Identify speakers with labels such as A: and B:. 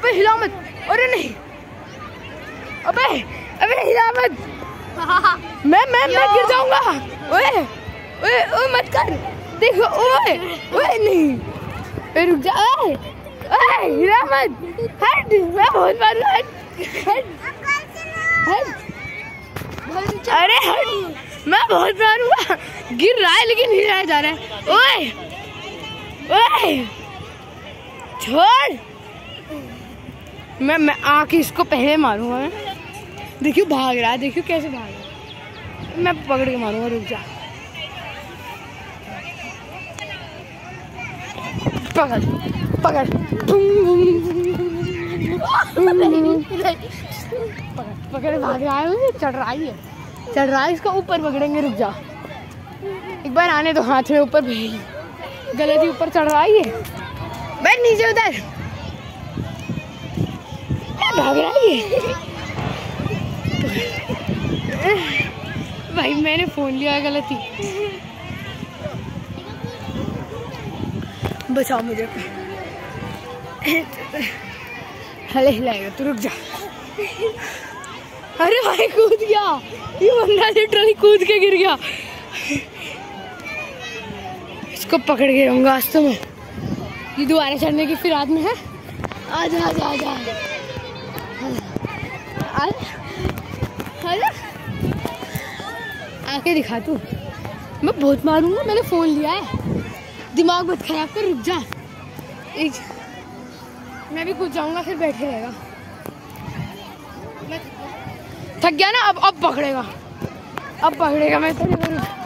A: अबे हिला मत, अरे नहीं, अबे अबे हिला मत, मैं गिर जाऊंगा। ओए ओए ओए मत कर, देखो ओए ओए नहीं, रुक जा, ओए ओए हिला मत, हट, मैं बहुत मारूंगा, हट, अरे हट, मैं बहुत मारूंगा। गिर रहा है लेकिन हिलाया जा रहा है। ओए ओए छोड़, मैं आके इसको पहले मारूंगा। मैं देखियो भाग रहा है, देखियो कैसे भाग रहा है, मैं पकड़ के मारूंगा, रुक जा, पकड़ पकड़ पकड़, भाग रहा है, चढ़ रहा है, इसका ऊपर पकड़ेंगे, रुक जा, एक बार आने तो हाथ में ऊपर भेज, गलती ऊपर चढ़ रहा है, बैठ नीचे उधर, भाग रहा है भाई, मैंने फोन लिया है, गलती, बचाओ मुझे, हले हिलाएगा तो रुक जा। अरे भाई कूद गया, ये बंदा लिटरली कूद के गिर गया, इसको पकड़ के रहूंगा आज तो मैं, ये दोबारा चढ़ने की फिराद में है। आजा आजा आजा आजा, आके दिखा तू, मैं बहुत मारूंगा, मैंने फोन लिया है, दिमाग मत खराब कर, रुक जा, मैं भी कूद जाऊंगा, फिर बैठे रहेगा, थक गया ना, अब पकड़ेगा, मैं तेरे